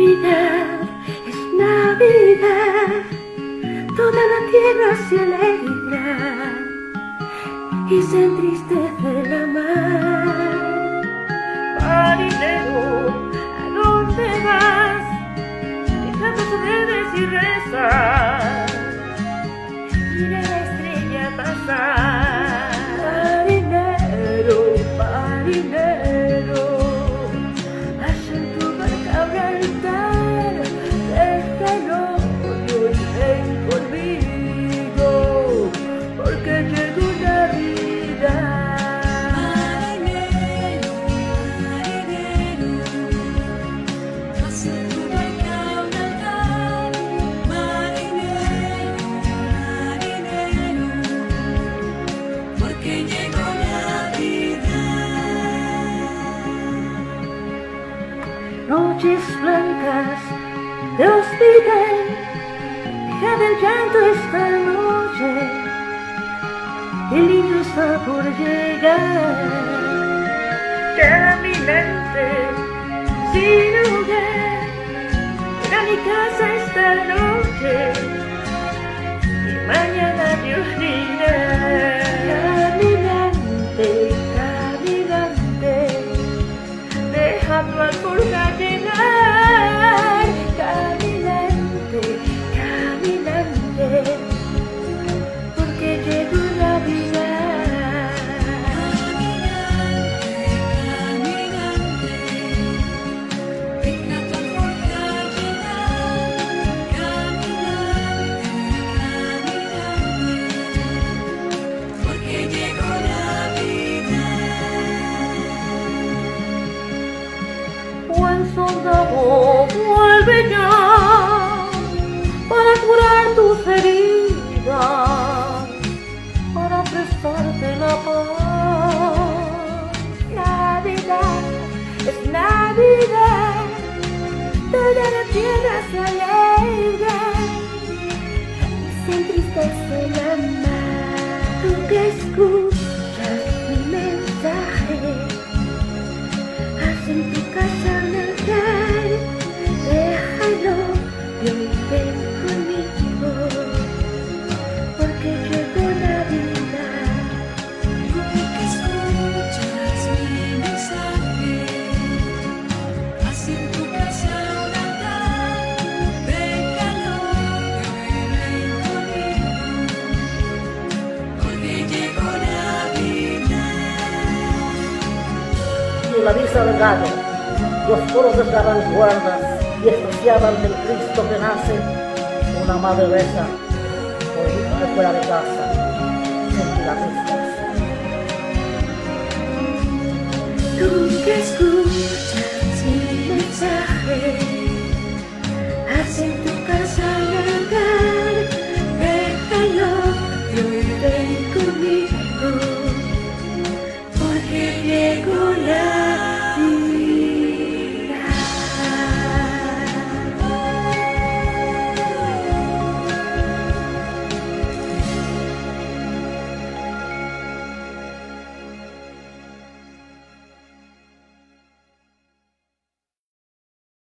Navidad, es Navidad, toda la tierra se alegra y se entristece la mar. Marinero, ¿a dónde vas? Deja tus redes y reza, mira la estrella pasar. Marinero, marinero, haz en tu barca un altar, deja el odio y ven conmigo, porque llegó Navidad. Marinero, marinero, haz en tu barca un altar. Marinero, marinero, porque llegó Navidad. Noches blancas de hospital, deja del llanto esta noche, el niño está por llegar. Caminante, sin hogar, ven a mi casa esta noche y mañana Dios dirá. Caminante, caminante, deja tu alforja llegar. Caminante, caminante, porque llegó Navidad. Caminante, deja tu alforja llegar. Caminante, caminante, porque llegó Navidad. Buen soldado, vuelve ya para curar tus heridas, para prestarte la paz. Navidad, es Navidad, toda la tierra se alegra y se entristece la mar. Tú que escuchas mi mensaje, haz en tu casa un altar, déjalo y ven conmigo, porque llegó Navidad. Tú que escuchas mi mensaje, haz en tu casa un altar, déjalo que ven conmigo, porque llegó Navidad. Y en la misa del gallo, los coros daban guardas y extasiaban del Cristo que nace. Una madre besa por hijo de fuera de casa, sentirá tristeza. Tú que escuchas mi mensaje, haz en